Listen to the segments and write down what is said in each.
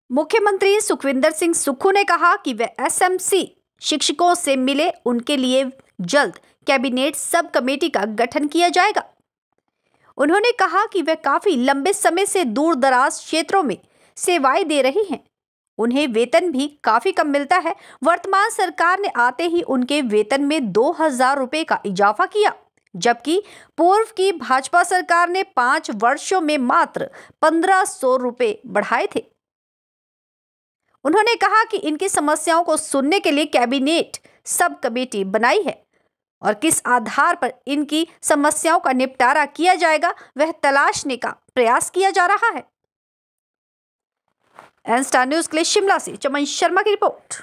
मुख्यमंत्री सुखविंदर सिंह सुक्खू ने कहा कि वे एसएमसी शिक्षकों से मिले, उनके लिए जल्द कैबिनेट सब कमेटी का गठन किया जाएगा। उन्होंने कहा कि वे काफी लंबे समय से दूर दराज क्षेत्रों में सेवाएं दे रही हैं। उन्हें वेतन भी काफी कम मिलता है। वर्तमान सरकार ने आते ही उनके वेतन में 2000 रुपए का इजाफा किया, जबकि पूर्व की भाजपा सरकार ने 5 वर्षों में मात्र 1500 रुपए बढ़ाए थे। उन्होंने कहा कि इनकी समस्याओं को सुनने के लिए कैबिनेट सब कमेटी बनाई है और किस आधार पर इनकी समस्याओं का निपटारा किया जाएगा, वह तलाशने का प्रयास किया जा रहा है। एन स्टार न्यूज के लिए शिमला से चमन शर्मा की रिपोर्ट।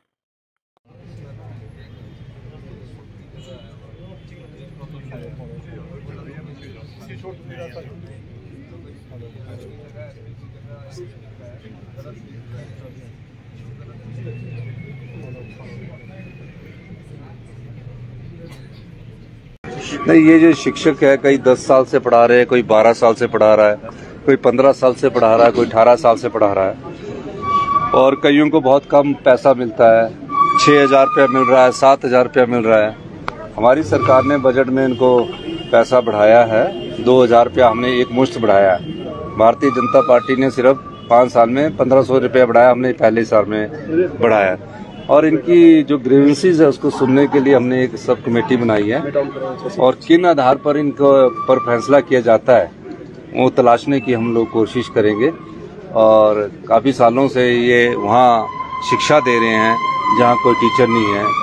नहीं, ये जो शिक्षक है कई 10 साल से पढ़ा रहे हैं, कोई 12 साल से पढ़ा रहा है, कोई 15 साल से पढ़ा रहा है, कोई 18 साल से पढ़ा रहा है और कईयों को बहुत कम पैसा मिलता है। 6000 रुपया मिल रहा है, 7000 रुपया मिल रहा है। हमारी सरकार ने बजट में इनको पैसा बढ़ाया है, 2000 रुपया हमने एक मुश्त बढ़ाया है। भारतीय जनता पार्टी ने सिर्फ 5 साल में 1500 रुपया बढ़ाया, हमने पहले साल में बढ़ाया। और इनकी जो ग्रीवेंसीज है उसको सुनने के लिए हमने एक सब कमेटी बनाई है और किन आधार पर इनको पर फैसला किया जाता है वो तलाशने की हम लोग कोशिश करेंगे। और काफ़ी सालों से ये वहाँ शिक्षा दे रहे हैं जहाँ कोई टीचर नहीं है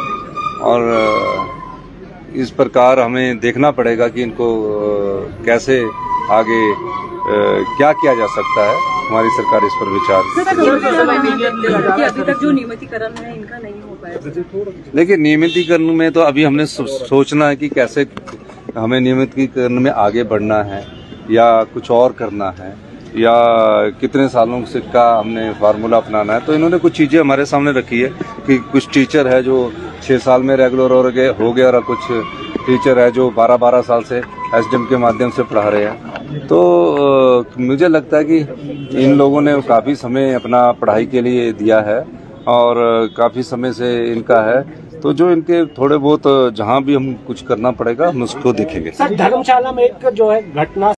और इस प्रकार हमें देखना पड़ेगा कि इनको कैसे आगे क्या किया जा सकता है। हमारी सरकार इस पर विचार। अभी तक जो नियमितीकरण है इनका नहीं हो पाया। देखिए, नियमितीकरण में तो अभी हमने सोचना है कि कैसे हमें नियमितीकरण में आगे बढ़ना है या कुछ और करना है या कितने सालों से का हमने फार्मूला अपनाना है। तो इन्होंने कुछ चीज़ें हमारे सामने रखी है कि कुछ टीचर है जो 6 साल में रेगुलर हो गए और कुछ टीचर है जो 12-12 साल से एसडीएम के माध्यम से पढ़ा रहे हैं। तो मुझे लगता है कि इन लोगों ने काफ़ी समय अपना पढ़ाई के लिए दिया है और काफ़ी समय से इनका है। तो जो इनके थोड़े बहुत जहाँ भी हम कुछ करना पड़ेगा हम उसको देखेंगे। सर, धर्मशाला में एक जो है घटना